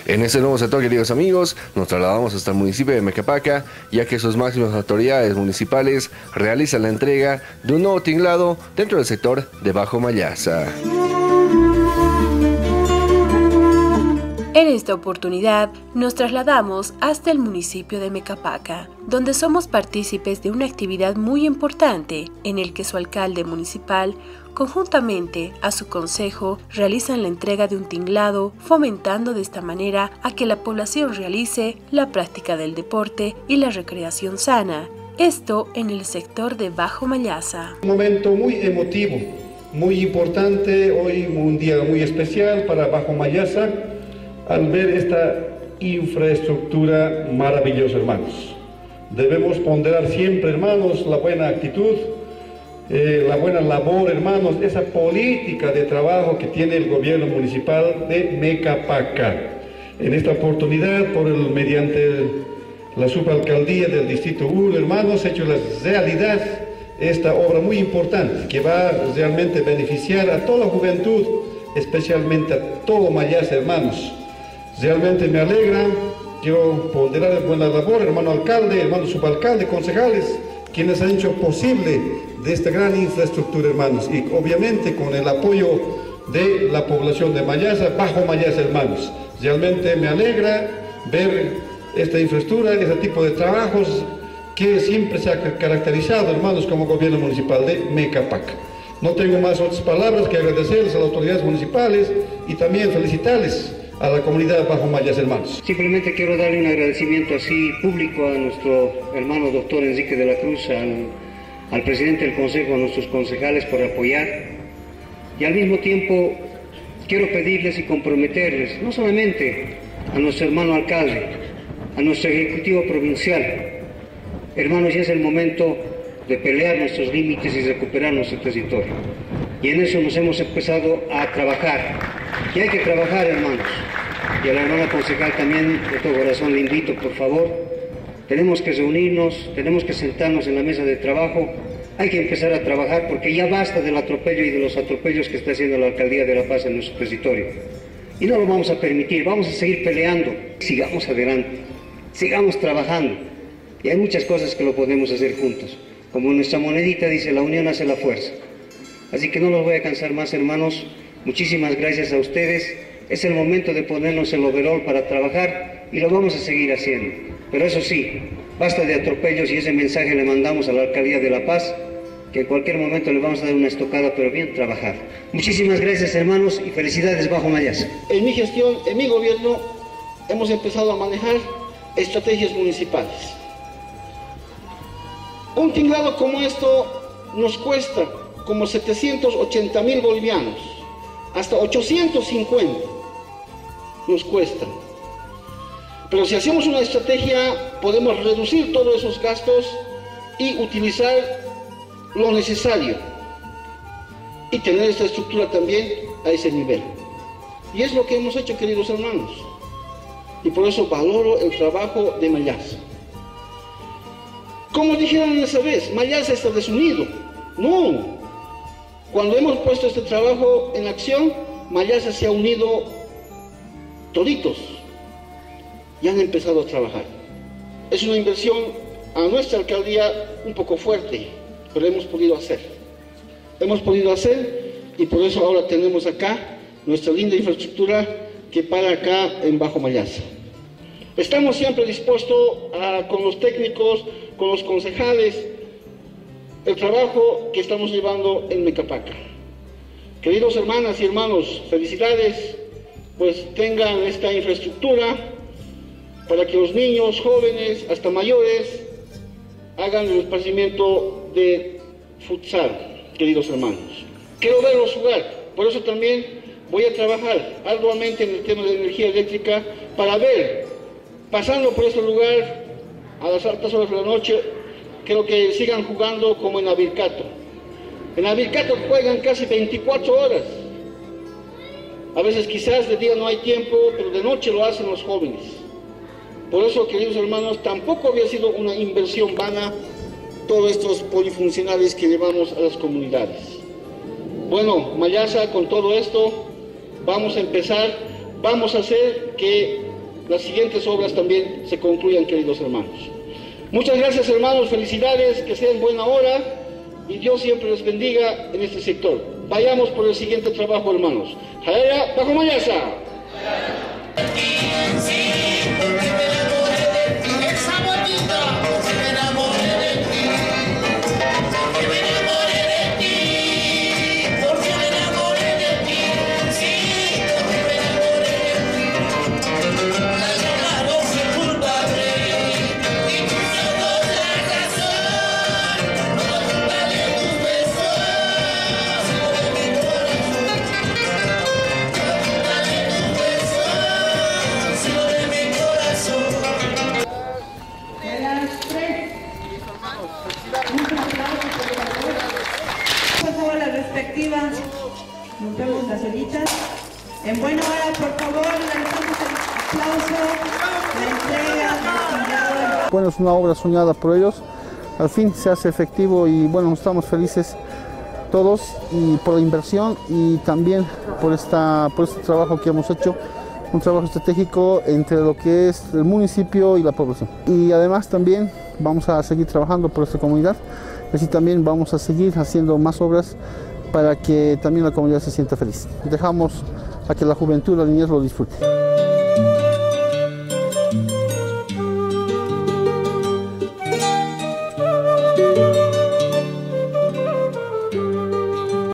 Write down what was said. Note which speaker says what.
Speaker 1: En este nuevo sector, queridos amigos, nos trasladamos hasta el municipio de Mecapaca, ya que sus máximas autoridades municipales realizan la entrega de un nuevo tinglado dentro del sector de Bajo Mayasa.
Speaker 2: En esta oportunidad nos trasladamos hasta el municipio de Mecapaca, donde somos partícipes de una actividad muy importante en el que su alcalde municipal, conjuntamente a su consejo, realizan la entrega de un tinglado, fomentando de esta manera a que la población realice la práctica del deporte y la recreación sana. Esto en el sector de Bajo Mayasa.
Speaker 3: Un momento muy emotivo, muy importante, hoy un día muy especial para Bajo Mayasa, al ver esta infraestructura maravillosa, hermanos. Debemos ponderar siempre, hermanos, la buena actitud, la buena labor, hermanos, esa política de trabajo que tiene el gobierno municipal de Mecapaca. En esta oportunidad, mediante la subalcaldía del distrito 1, hermanos, hecho la realidad esta obra muy importante que va realmente a beneficiar a toda la juventud, especialmente a todo Mayasa, hermanos. Realmente me alegra, quiero ponderar la buena labor, hermano alcalde, hermano subalcalde, concejales, quienes han hecho posible de esta gran infraestructura, hermanos, y obviamente con el apoyo de la población de Mayasa, Bajo Mayasa, hermanos. Realmente me alegra ver esta infraestructura, este tipo de trabajos que siempre se ha caracterizado, hermanos, como gobierno municipal de Mecapaca. No tengo más otras palabras que agradecerles a las autoridades municipales y también felicitarles a la comunidad Bajo Mayasa, hermanos.
Speaker 4: Simplemente quiero darle un agradecimiento así público a nuestro hermano doctor Enrique de la Cruz, al presidente del consejo, a nuestros concejales por apoyar, y al mismo tiempo quiero pedirles y comprometerles, no solamente a nuestro hermano alcalde, a nuestro ejecutivo provincial, hermanos, ya es el momento de pelear nuestros límites y recuperar nuestro territorio, y en eso nos hemos empezado a trabajar. Y hay que trabajar, hermanos, y a la hermana concejal también, de todo corazón le invito, por favor, tenemos que reunirnos, tenemos que sentarnos en la mesa de trabajo, hay que empezar a trabajar porque ya basta del atropello y de los atropellos que está haciendo la Alcaldía de La Paz en nuestro territorio. Y no lo vamos a permitir, vamos a seguir peleando, sigamos adelante, sigamos trabajando, y hay muchas cosas que lo podemos hacer juntos. Como nuestra monedita dice, la unión hace la fuerza. Así que no los voy a cansar más, hermanos. Muchísimas gracias a ustedes. Es el momento de ponernos el overol para trabajar y lo vamos a seguir haciendo. Pero eso sí, basta de atropellos y ese mensaje le mandamos a la Alcaldía de La Paz, que en cualquier momento le vamos a dar una estocada, pero bien trabajar. Muchísimas gracias, hermanos, y felicidades Bajo Mayasa.
Speaker 5: En mi gestión, en mi gobierno, hemos empezado a manejar estrategias municipales. Un tinglado como esto nos cuesta como 780.000 bolivianos. Hasta 850 nos cuesta. Pero si hacemos una estrategia, podemos reducir todos esos gastos y utilizar lo necesario y tener esta estructura también a ese nivel. Y es lo que hemos hecho, queridos hermanos. Y por eso valoro el trabajo de Mayasa. Como dijeron esa vez, Mayasa está desunido. No. Cuando hemos puesto este trabajo en acción, Mayasa se ha unido toditos y han empezado a trabajar. Es una inversión a nuestra alcaldía un poco fuerte, pero hemos podido hacer. Hemos podido hacer y por eso ahora tenemos acá nuestra linda infraestructura que para acá en Bajo Mayasa. Estamos siempre dispuestos con los técnicos, con los concejales, el trabajo que estamos llevando en Mecapaca. Queridos hermanas y hermanos, felicidades, pues tengan esta infraestructura para que los niños, jóvenes, hasta mayores, hagan el esparcimiento de futsal, queridos hermanos. Quiero verlos jugar, por eso también voy a trabajar arduamente en el tema de energía eléctrica para ver, pasando por este lugar a las altas horas de la noche, creo que sigan jugando como en Avircato. En Avircato juegan casi 24 horas. A veces quizás de día no hay tiempo, pero de noche lo hacen los jóvenes. Por eso, queridos hermanos, tampoco había sido una inversión vana todos estos polifuncionales que llevamos a las comunidades. Bueno, Mayasa, con todo esto, vamos a empezar, vamos a hacer que las siguientes obras también se concluyan, queridos hermanos. Muchas gracias, hermanos, felicidades, que sean buena hora y Dios siempre los bendiga en este sector. Vayamos por el siguiente trabajo, hermanos. Jaera, Bajo Mayasa.
Speaker 6: Rompemos las ollitas. En buena hora, por favor, realizamos el aplauso, la entrega.
Speaker 7: Bueno, es una obra soñada por ellos. Al fin se hace efectivo y bueno, estamos felices todos y por la inversión y también por este trabajo que hemos hecho, un trabajo estratégico entre lo que es el municipio y la población. Y además también vamos a seguir trabajando por esta comunidad, así también vamos a seguir haciendo más obras para que también la comunidad se sienta feliz. Dejamos a que la juventud, la niñez lo disfrute.